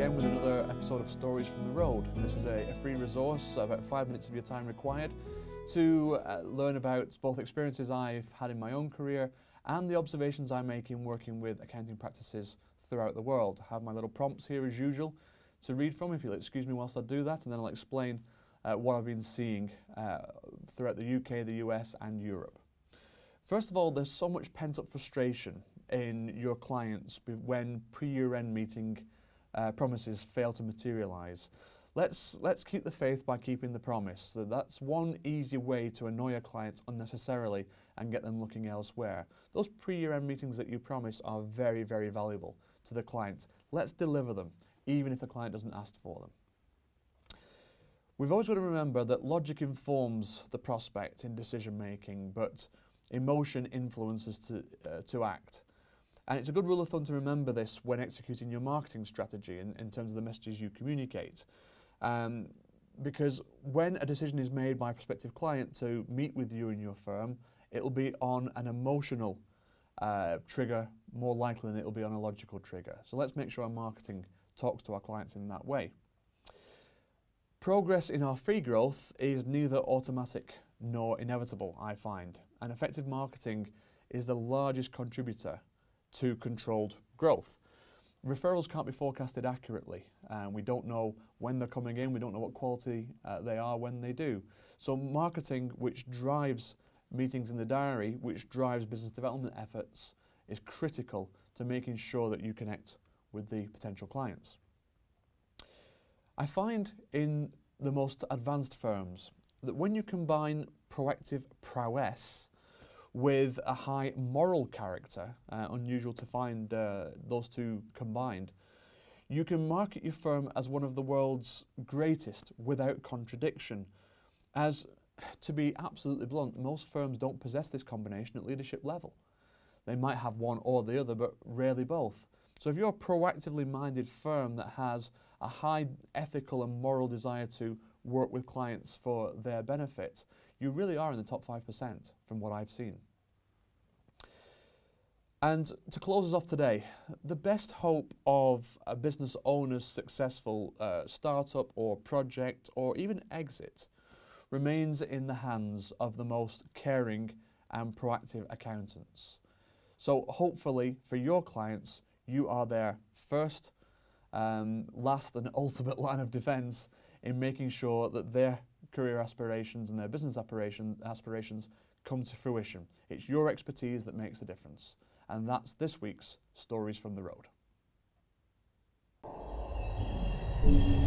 again with another episode of Stories from the Road. This is a free resource, about 5 minutes of your time required to learn about both experiences I've had in my own career and the observations I make in working with accounting practices throughout the world. I have my little prompts here as usual to read from if you'll excuse me whilst I do that, and then I'll explain what I've been seeing throughout the UK, the US and Europe. First of all, there's so much pent-up frustration in your clients when pre-year-end meeting promises fail to materialise. Let's keep the faith by keeping the promise. That's one easy way to annoy a client unnecessarily and get them looking elsewhere. Those pre-year-end meetings that you promise are very, very valuable to the client. Let's deliver them, even if the client doesn't ask for them. We've always got to remember that logic informs the prospect in decision making, but emotion influences to act. And it's a good rule of thumb to remember this when executing your marketing strategy in terms of the messages you communicate. Because when a decision is made by a prospective client to meet with you and your firm, it'll be on an emotional trigger more likely than it'll be on a logical trigger. So let's make sure our marketing talks to our clients in that way. Progress in our free growth is neither automatic nor inevitable, I find. And effective marketing is the largest contributor to controlled growth. Referrals can't be forecasted accurately. We don't know when they're coming in, we don't know what quality they are when they do. So marketing, which drives meetings in the diary, which drives business development efforts, is critical to making sure that you connect with the potential clients. I find in the most advanced firms that when you combine proactive prowess with a high moral character, unusual to find those two combined, you can market your firm as one of the world's greatest without contradiction. As, to be absolutely blunt, most firms don't possess this combination at leadership level. They might have one or the other, but rarely both. So if you're a proactively minded firm that has a high ethical and moral desire to work with clients for their benefit, you really are in the top 5% from what I've seen. And to close us off today, the best hope of a business owner's successful startup or project or even exit remains in the hands of the most caring and proactive accountants. So hopefully for your clients, you are their first, last and ultimate line of defence in making sure that their career aspirations and their business aspirations come to fruition. It's your expertise that makes a difference. And that's this week's Stories from the Road.